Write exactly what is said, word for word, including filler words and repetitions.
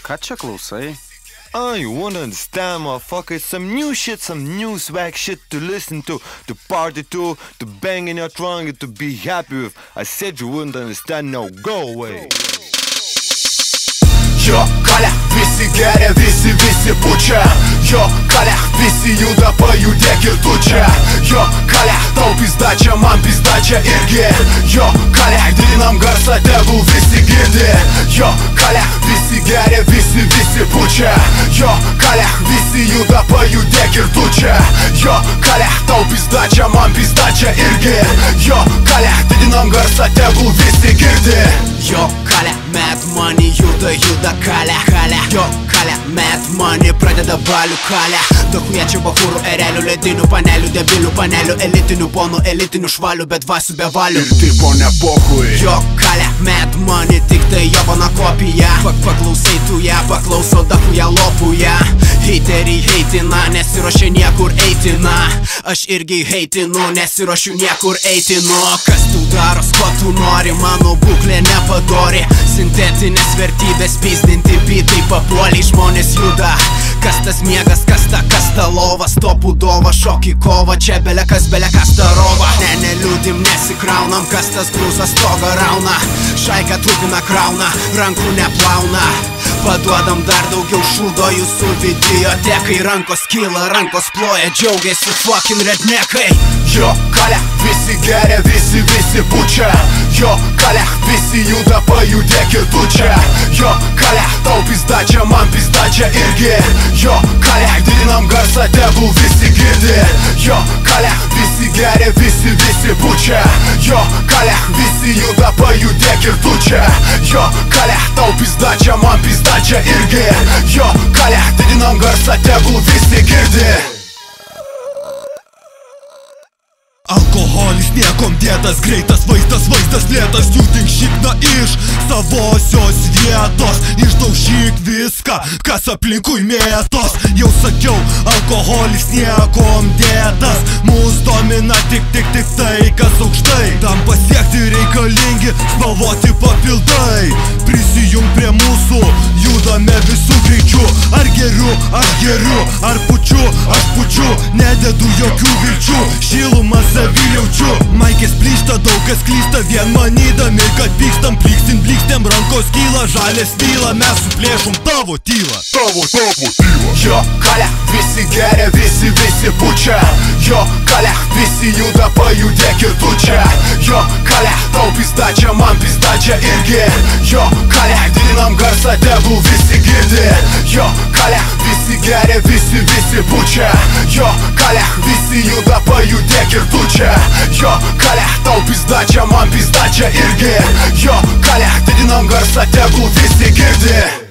Ką čia klausai? Oh, you wanna understand, motherfucker? Some new shit, some new swag shit to listen to, to party to, to bang in your trunk and to be happy with. I said you wouldn't understand, now go away. Jo, kale, visi geria, visi, visi pučia. Jo, kale, visi juda, pajudėk ir tu čia. Jo, kale, tau pizdačia, man pizdačia irgi. Jo, kale, didinam garsą, tegul visi girdi. Jo, kale, visi geria, visi, visi pučia. Jo, kale, visi juda, pajudėk ir tu čia. Jo, kale, tau pizdačia, man pizdačia irgi. Jo, kale, didinam garsą, tegul visi girdi. Jo, kale, mad money juda, juda kale, kale. Jo, kale, mad money pradeda balių kale. Dahuiečio bahūrų, erelių, ledinių panelių, debilių panelių, elitinių ponų, elitinių švalių, bet vasių be valių. Ir tai po nepohui. Jo, kale, mad money, tik tai jobana kopija. Pak paklausai tu ją, paklauso dahuja lopuja. Heiteriai heitina, nesiruošia niekur eitina. Aš irgi heitinu, nesiruošiu niekur eitinu. Kas tu daros, ko tu nori, mano būklė nepadori. Sintetinės vertybės pizdinti bitai papuoliai, žmonės juda. Kas tas miegas, kas ta, kas ta lova, stopų dova, šokį kova, čia belekas, belekas darova. Ne, neliūdim, nesikraunam, kas tas grūzas stogą rauna. Šaika trupina krauna, rankų neplauna. Paduodam dar daugiau šūdo jūsų videotekai. Rankos kyla, rankos ploja, džiaugiasi fucking rednekai. Jo, kale, visi geria, visi, visi pučia. Jo, kale, visi juda, pajudėk ir tu čia. Jo, kale, tau pizdačia, man pizdačia irgi. Jo, kale, didinam garsą, tegul visi girdi. Jo, kale, visi geria, visi, visi pučia. Jo, kale, visi juda, pajudėk ir tu čia. Jo, kale, tau pizdačia, man pizdačia irgi. Jo, kale, didinam garsą, tegul visi girdi. Alkoholis niekom dėtas, greitas vaizdas, vaizdas lėtas. Judink šikną iš savosios vietos, išdaužyk viską, kas aplinkui mėtos. Jau sakiau, alkoholis niekom dėtas. Mūs domina tik, tik, tik tai, kas aukštai. Tam pasiekti reikalingi spalvoti papildai. Prisijung prie mūsų, judame visų greičių. Ar geriu, aš geriu, ar pučiu, aš pučiu. Nededu jokių vilčių, šilumą savy jaučiu. Maikės plyšta, daug kas klysta, vien manydami, kad pykstam. Plykstin, blykstėm, rankos kyla, žalės tyla. Mes suplėšom tavo tylą. Tavo, tavo tylą. Jo, kale, visi geria, visi, visi pučia. Jo, kale, visi juda, pajudėk ir tu čia. Jo, kale, tau pizdačia, man pizdačia irgi. Jo, kale, didinam garsą, tegul visi girdi. Jo, kale, visi geria, visi, visi pučia. Jo, kale, visi juda, pajudėk ir tu čia. Jo, kale, tau pizdačia, man pizdačia irgi. Jo, kale, didinam garsą, tegul visi girdi.